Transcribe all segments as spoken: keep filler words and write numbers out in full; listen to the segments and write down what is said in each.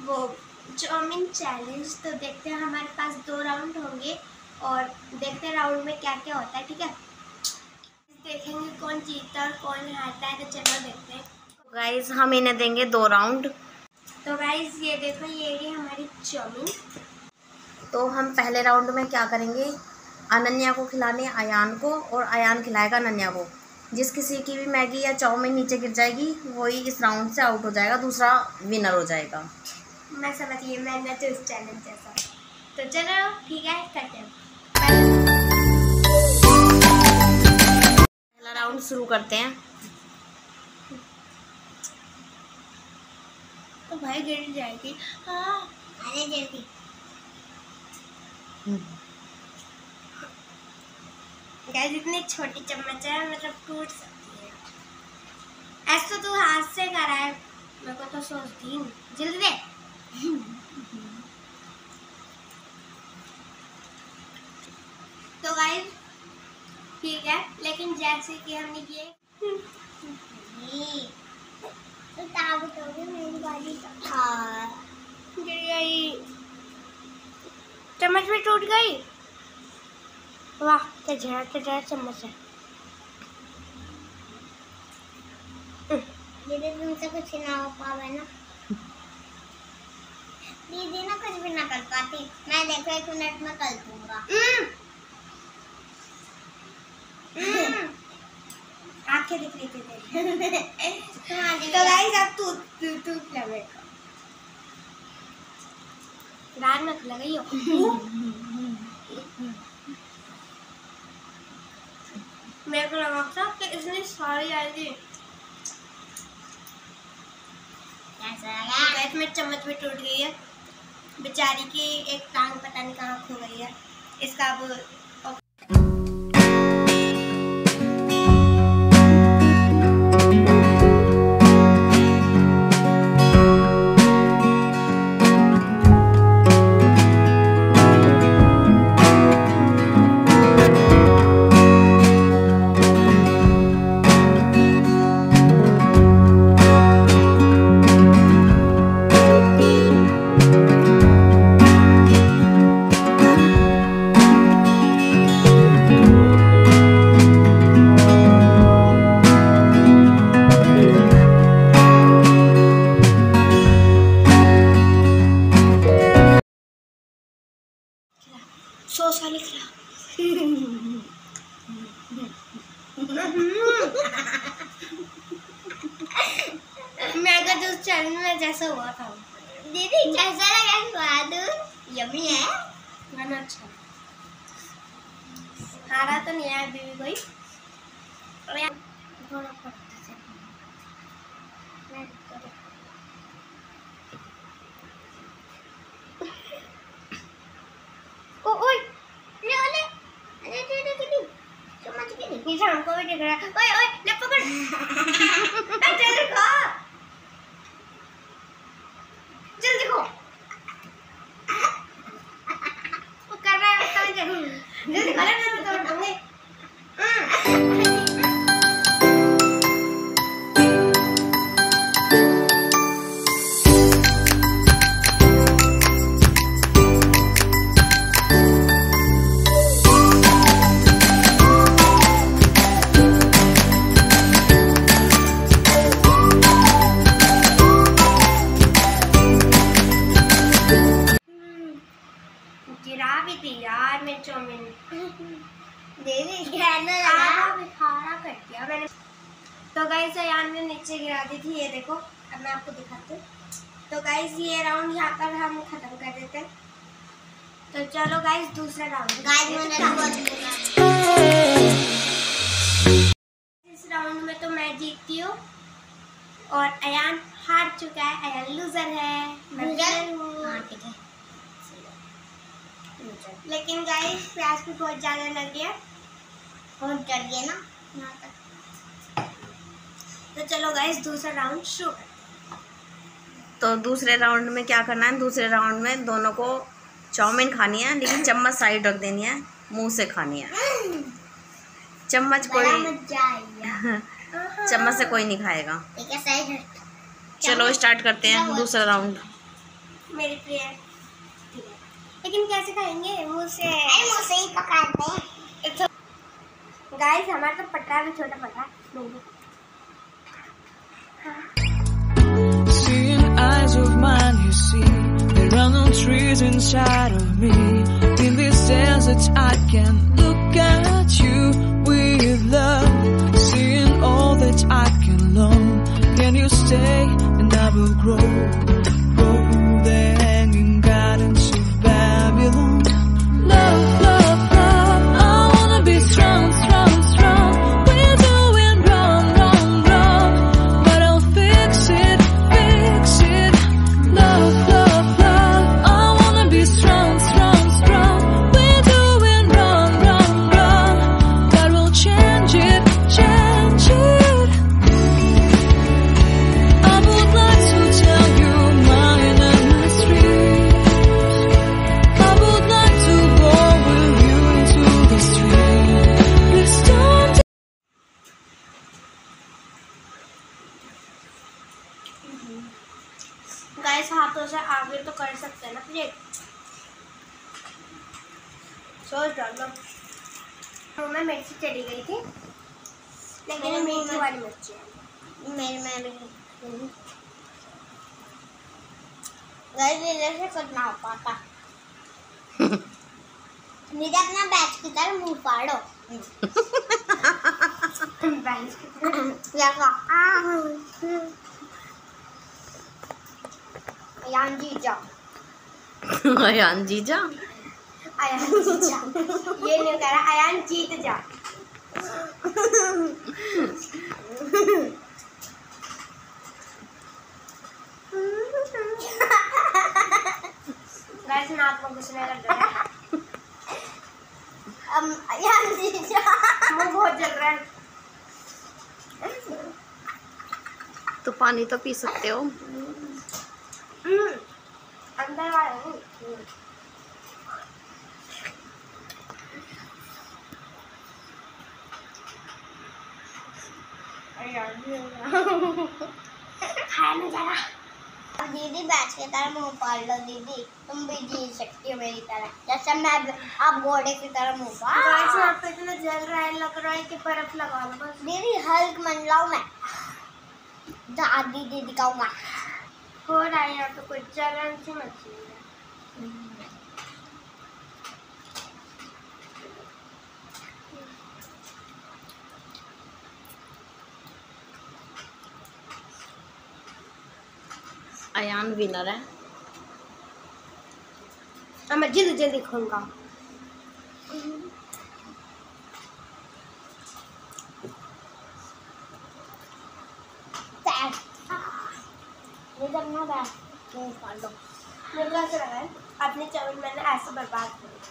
वो chowmein challenge. तो देखते हैं, हमारे पास दो राउंड होंगे और देखते हैं राउंड में क्या क्या होता है। ठीक है, देखेंगे कौन जीतता और कौन हारता है। तो चलो देखते हैं। गाइस हम इन्हें देंगे दो राउंड। तो गाइस ये देखो, ये रही हमारी चाउमीन। तो हम पहले राउंड में क्या करेंगे, अनन्या को खिलाने अयान को, और अयान खिलाएगा अनन्या को। जिस किसी की भी मैगी या चाउमीन नीचे गिर जाएगी वही इस राउंड से आउट हो जाएगा, दूसरा विनर हो जाएगा। मैं समझ गई, मैंने तो इस चैलेंज जैसा। तो चलो ठीक है, करते हैं। पहला राउंड शुरू करते हैं। तो भाई गिर जाएगी। हाँ अरे जल्दी। गाइस इतनी छोटी चम्मच है, मतलब टूट सकती है। ऐसा तो तू हाथ से करा है, मेरे को तो सोचती हूँ। जल्दी दे। तो गाइस ठीक है, लेकिन जैसे कि हमने ये मेरी बारी गिर गई, चम्मच भी टूट गई। वाह क्या जहर क्या जहर चम्मच है। दीदी तुमसे कुछ ना हो पावे ना। दीदी ना कुछ भी ना कर पाती। मैं देखो एक मिनट में कर दूंगा। आंखें दिख रही थी तेरी। तो गाइस अब तू तू तू लगेगा। गाल मत लगाइयो। मेरे को लगा था कि इसने सारी आएगी। गैस में चम्मच भी टूट गई है, बेचारी की एक टांग पता नहीं कहाँ खो गई है। इसका अब सॉस वाली खिला। मैंगो जूस चैलेंज में जैसा हुआ था। दीदी कैसा लगा स्वाद? यम्मी है, गाना अच्छा। हारा तो नहीं है बीवी कोई। थोड़ा पड़ता से ओ ओए ले ले ले ले ले ले चम्मच के नहीं। ये हमको भी दिख रहा है। ओए ओए ले पकड़। जल्दी खा, जल्दी खो। वो कर रहा है तो जल्दी खा ले, मैं तोड़ दूंगी। गिरा भी थी यार मैं चाउमीन। दीदी खारा कर दिया मैंने। तो गाइस अयान ने नीचे गिरा दी थी, ये देखो। अब मैं आपको दिखाती हूँ। तो गाइस ये राउंड यहाँ पर हम खत्म कर देते हैं। तो चलो गाइस दूसरा राउंड। इस राउंड में तो मैं जीतती हूँ और अयान हार चुका है। अयान लूजर है, मैं विनर हूँ। ठीक है, लेकिन गाइस प्याज भी बहुत ज्यादा लग गया, बहुत डर गया ना यहाँ तक। तो चलो गाइस दूसरा राउंड शुरू करते हैं। तो दूसरे राउंड में क्या करना है, दूसरे राउंड में दोनों को चाउमीन खानी है, लेकिन चम्मच साइड रख देनी है, मुंह से खानी है। चम्मच कोई चम्मच से कोई नहीं खाएगा। ठीक है, साइड। चलो स्टार्ट करते हैं दूसरा राउंड। मेरी प्रिय। ठीक है, लेकिन कैसे खाएंगे? मुँह से। अरे मुँह से ही पकाते हैं। गाइस हमारा तो पटरा भी छोटा पटरा। Seeing eyes of mine, you see, there are no trees inside of me. In this desert, I can look at you with love. Seeing all that I can learn. Can you stay and I will grow? Grow the hanging gardens of Babylon. Love, love, love. I wanna be strong, strong, strong. We're doing wrong, wrong, wrong. But I'll fix it, fix it. Love, love, love. I wanna be strong, strong, strong. We're doing wrong, wrong, wrong. But we'll change it, change it. I would like to tell you mine and my street. I would like to go with you into the street. Please don't. Guys हाथों से आगे तो कर सकते हैं ना plate. Sauce डालो। मुँह में मिर्ची चली गई थी, लेकिन ये मीठी वाली मिर्ची है। मेरे में भी गाइस इधर से करना हो पाता। निधि अपना बैच की तरह मुंह फाड़ो। बैच की तरह या का अयान जीजा। अयान जीजा। अयान जीजा। ये नहीं कह रहा, अयान जीत जा। गाइस नाक में घुसने लग गया। अब अयान जीजा मुंह बहुत जल रहा है। तो पानी तो पी सकते हो। अंदर आ रहा हूँ। खाने जा रहा। दीदी बैच के तरह मुंह फाड़ लो दीदी, तुम भी जी सकती हो मेरी तरह, जैसे मैं आप घोड़े की तरह मुंह फाड़। गाइस यहाँ पे इतना जल रहा है, लग रहा है कि बर्फ लगा लो बस। दीदी हल्क मंडलाऊ मैं दादी दीदी का मैं हो रहा है यहाँ पे कुछ जलन सी मची है। अयान विनर है। अब मैं जल्दी जल्दी खाऊंगा। अपने चावल मैंने ऐसे बर्बाद कर दिया।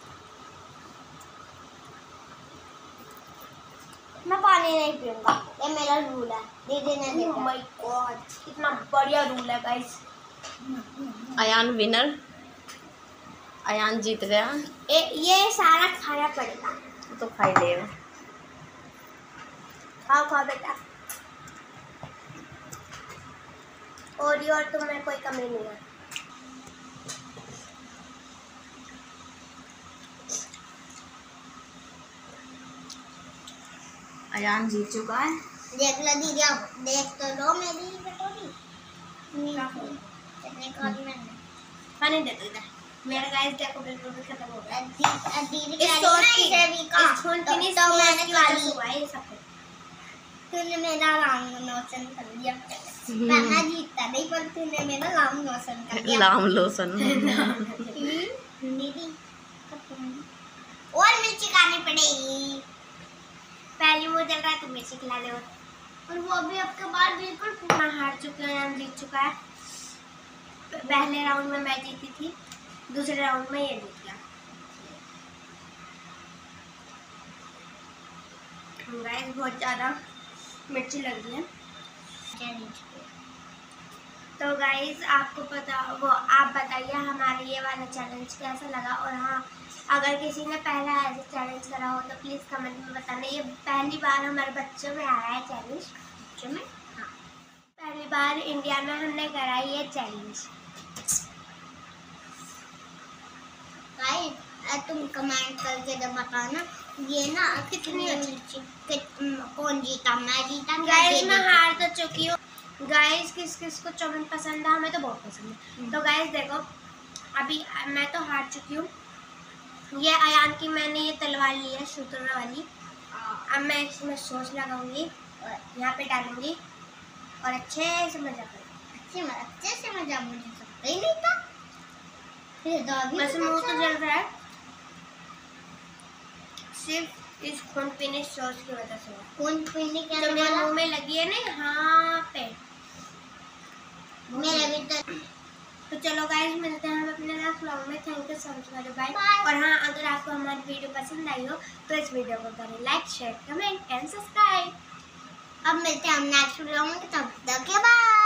मैं पानी नहीं पीऊंगा, ये मेरा रूल है। दीदी ने देखा। ओह माय गॉड, कितना बढ़िया रूल है गाइस। अयान विनर। अयान जीत गया। ए, ये सारा खाना पड़ेगा। तो खाई लेगा। खाओ खाओ बेटा। और और तुम्हें कोई कमी नहीं है। अयान जीत चुका है। देख लो दीदी, आप देख तो लो मेरी कटोरी। कितनी खा ली मैंने। पानी दे दो इधर। मेरा गाइस देखो बिल्कुल भी खत्म हो गया। दीदी की सोच की इस खून की नहीं तो मैंने खा ली हुआ है सब। तूने मेरा राम रोशन कर दिया। मैं जीतता नहीं, पर तूने मेरा राम रोशन कर दिया। राम लोशन। दीदी और मिर्ची खानी पड़ेगी। पहले वो जल रहा है, तुम मिर्ची खिला दो। और वो भी आपके बाद बिल्कुल पूरा हार चुका है, हम जीत चुका है। पहले राउंड में मैं जीती थी, दूसरे राउंड में ये जीत गया। गाइस बहुत ज़्यादा मिर्ची लग गई है। तो गाइस आपको पता वो आप बताइए हमारा ये वाला चैलेंज कैसा लगा। और हाँ, अगर किसी ने पहला ऐसा चैलेंज करा हो तो प्लीज़ कमेंट में बताना। ये पहली बार हमारे बच्चों में आया है चैलेंज। बच्चों में हाँ, पहली बार इंडिया में हमने करा ये चैलेंज। गाइस तुम कमेंट करके तो बताना ये ना कितनी अच्छी कौन जीता, मैं जीता। गाइस मैं हार तो चुकी हूँ। गाइस किस किस को चाउमीन पसंद है? हमें तो बहुत पसंद है। तो गाइस देखो अभी मैं तो हार चुकी हूँ। ये अयान की मैंने ये तलवार ली है सूत्रना वाली। अब मैं इसमें सॉस लगाऊंगी, यहाँ पे डालूंगी और अच्छे से मजा करूँगी। अच्छे अच्छे से मजा मुझे सकता ही नहीं था। बस मुँह तो जल रहा है सिर्फ इस खून पीने सॉस की वजह से। खून पीने के जो मेरे मुँह में लगी है ना यहाँ पे मेरे भी तो। तो चलो गाइस मिलते हैं हम अपने नेक्स्ट व्लॉग में। Thank you so much for bye. और हाँ अगर आपको हमारी वीडियो पसंद आई हो तो इस वीडियो को करें like share comment and subscribe. अब मिलते हैं हम नेक्स्ट व्लॉग में, तब तक के बाय।